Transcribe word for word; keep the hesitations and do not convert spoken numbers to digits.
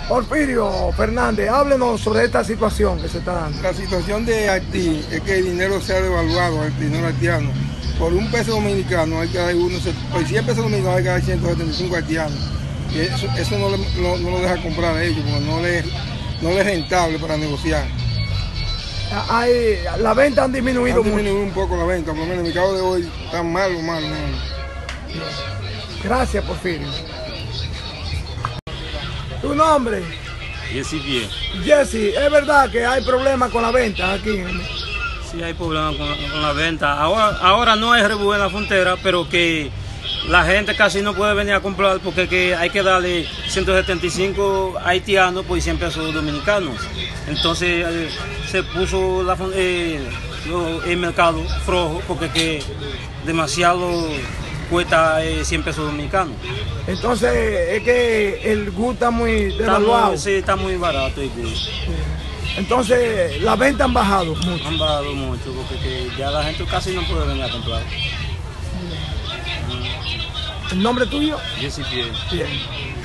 Porfirio Fernández, háblenos sobre esta situación que se está dando. La situación de Haití es que el dinero se ha devaluado, el dinero haitiano. Por un peso dominicano hay que dar uno, por cien pesos dominicanos hay que dar ciento setenta y cinco haitianos. Y eso, eso no, le, no, no lo deja comprar a ellos, porque no les no le es rentable para negociar. Hay, la venta han disminuido, han disminuido un poco la venta, por lo menos el mercado de hoy está malo, malo, malo. Gracias, Porfirio. ¿Tu nombre? Jesse Bien. Jesse, ¿es verdad que hay problemas con la venta aquí? Sí, hay problemas con, con la venta. Ahora, ahora no hay rebú en la frontera, pero que la gente casi no puede venir a comprar porque que hay que darle ciento setenta y cinco haitianos por cien pesos dominicanos. Entonces eh, se puso la, eh, lo, el mercado flojo porque que demasiado cuesta eh, cien pesos dominicanos. Entonces es que el G U está muy devaluado. Está, sí, está muy barato el G U. Entonces las ventas han bajado mucho. Han bajado mucho porque que ya la gente casi no puede venir a comprar. ¿El nombre tuyo? Jesse Bien. Bien.